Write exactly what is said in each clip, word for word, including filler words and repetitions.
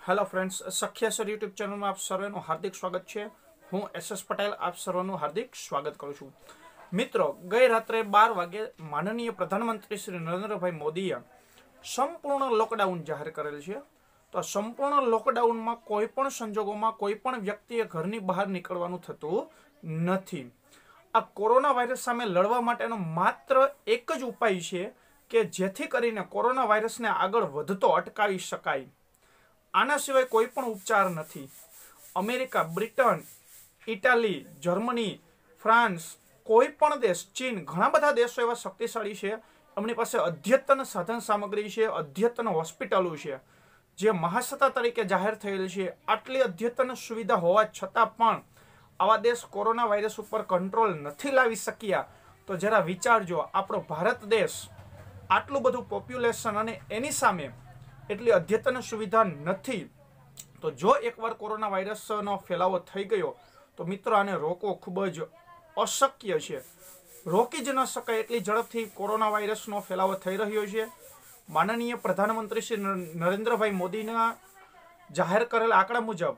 Hello friends, सख्यासर YouTube channel में आप सर्वेનું हार्दिक स्वागत है। हूँ एस एस पटेल आप सर्वेનું हार्दिक स्वागत करूँ छूं। मित्रों, गई रात्रे बार वागे माननीय प्रधानमंत्री श्री नरेन्द्रभाई मोदीए संपूर्ण लॉकडाउन जाहिर करेल छे। तो संपूर्ण लॉकडाउन में कोईपण संजोगों कोईपण व्यक्तिए घरनी बहार निकळवानुं थतुं नथी। आ कोरोना वायरस सामे लड़वा माटेनो मात्र एक ज उपाय छे के जेथी करीने कोरोना वायरसने आगळ वधतो अटकावी शकाय। आना सिवाय कोईपण उपचार नहीं। America, Britain, Italy, Germany, France, कोईपण देश, चीन, घણા બધા દેશો એવા શક્તિશાળી છે। એમની પાસે અદ્યતન સાધન સામગ્રી છે, અદ્યતન હોસ્પિટલો છે જે મહાસત્તા તરીકે જાહેર થયેલ છે। આટલી અદ્યતન સુવિધા હોવા છતાં પણ આવા દેશ કોરોના વાયરસ ઉપર કંટ્રોલ નથી લાવી શક્યા। તો જરા વિચારજો, આપણો ભારત દેશ આટલું બધું પોપ્યુલેશન અને એની સામે એટલી અદ્યતન સુવિધા નથી। તો જો એકવાર કોરોના વાયરસનો ફેલાવો થઈ ગયો તો મિત્રો આને રોકવો ખૂબ જ અશક્ય છે। રોકી જ ન શકાય એટલી ઝડપથી કોરોના વાયરસનો ફેલાવો થઈ રહ્યો છે। માનનીય પ્રધાનમંત્રી શ્રી નરેન્દ્રભાઈ મોદીના જાહેર કરેલ આંકડા મુજબ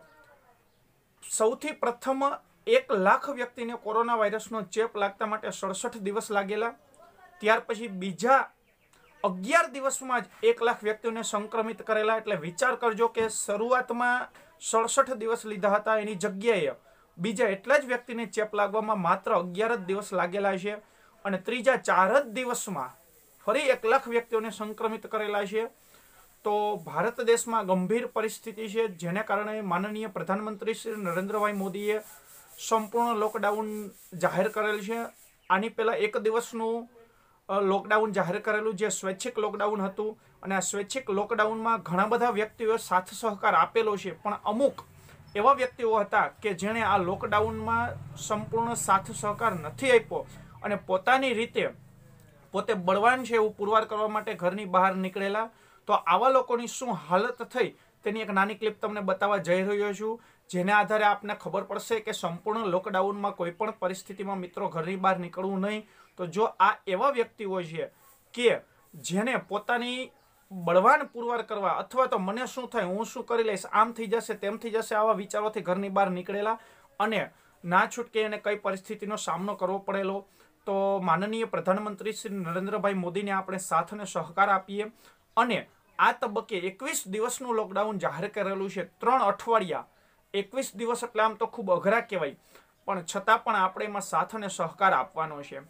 સૌથી પ્રથમ એક લાખ વ્યક્તિને કોરોના વાયરસનો ચેપ લાગતા માટે સડસઠ દિવસ લાગેલા। ત્યાર પછી બીજા अगियार दिवस में एक लाख व्यक्तियों ने संक्रमित करेला। एटले विचार करजो के शुरुआत में सड़सठ दिवस लीधा हता, एनी जग्याए बीजा एटला ज व्यक्ति ने चेप लागवामां मात्र अगियार ज दिवस लागेला छे अने त्रीजा चार ज दिवस में फरी एक लाख व्यक्तियों ने संक्रमित करेला छे। तो भारत देश में गंभीर परिस्थिति है, जेने कारणे माननीय प्रधानमंत्री श्री नरेन्द्रभाई मोदीए संपूर्ण लॉकडाउन जाहिर करेल छे। आनी पहेला एक दिवसनुं लॉकडाउन जाहिर करेलू जे स्वैच्छिक लॉकडाउन हतुं अने आ स्वैच्छिक लॉकडाउन में घणा बधा व्यक्तिओए साथ सहकार आपेलो छे, पण अमुक एवा व्यक्तिओ हता के जेणे आ लॉकडाउन में संपूर्ण साथ सहकार नथी आप्यो अने पोतानी रीते पोते बळवान छे एवुं पुरवार करवा माटे घरनी बहार निकळेला। तो आवा लोकोनी शुं हालत थई तेनी एक नानी क्लिप तमने बताववा जई रह्यो छुं, जेने आधारे आपने खबर पड़शे के संपूर्ण लॉकडाउन में कोईपण परिस्थितिमां मित्रों घरनी बहार निकळवुं नहीं। तो जो आ एवा व्यक्तिओ छे के जेने पोतानी बळवान पुरवार करवा अथवा तो मने शुं थाय हुं शुं करी लईश, आम थई जशे तेम थई जशे, आवा विचारोथी घरनी बहार निकळेला अने ना छूटके एने कई परिस्थितिनो सामनो करवो पड़ेलो। तो माननीय प्रधानमंत्री श्री नरेन्द्रभाई मोदीने आपणे साथ अने सहकार आपीए अने आ तबक्के एकवीस दिवसनुं लॉकडाउन जाहेर करेलुं छे। त्रण अठवाडिया एकवीस दिवस એટલે આમ તો ખૂબ અઘરા કહેવાય, પણ છતાં પણ આપણે એમાં સાથ અને સહકાર આપવાનો છે।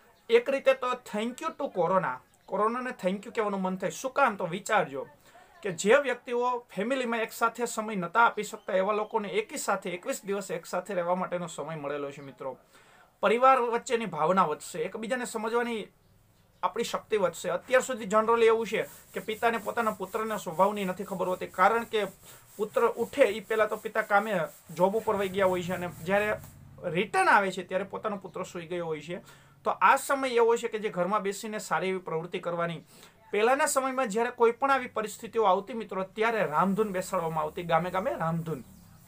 एक रीते तो thank you to corona. Corona ने थैंक यू कहेवानुं मन थाय। शुं काम? तो विचारजो के जे व्यक्तिओ फैमिली में एक साथे समय नता आपी शकता एवा लोकोने एकी साथे एकवीस दिवस एक साथे रहेवा माटेनो समय मळेलो छे। मित्रों, परिवार वच्चेनी भावना वधशे, एकबीजाने समजवानी आपणी शक्ति वधशे। अत्यार सुधी जनरली एवुं छे के पिताने पोताना पुत्रना स्वभावनी नथी खबर होती, कारण के पुत्र उठे ई पहेला तो पिता कामे जोब उपर वही गया होय छे अने ज्यारे रिटर्न आवे छे त्यारे पोतानो पुत्र सूई गयो होय छे। तो आ समय एवो छे के जे घरमां बेसीने सारी एवी प्रवृत्ति करवानी। पहेलाना समयमां ज्यारे कोईपण आवी परिस्थितिओ आवती मित्रों त्यारे रामधून बेसाडवामां आवती, गामे गामे रामधून।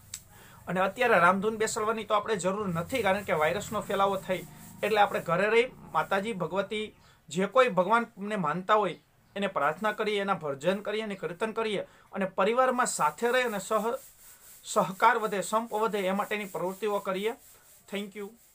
अने अत्यारे रामधून बेसाडवानी तो आपणे जरूर नथी, कारण के वायरसनो फैलावो थई एटले आपणे घरे रही माताजी भगवती जे कोई भगवानने मानता होय एने प्रार्थना करीए, एना भजन करीए अने कीर्तन करीए अने परिवारमां साथे रही अने सह सहकार वधे, संप वधे ए माटेनी प्रवृत्तिओ करीए। Thank you.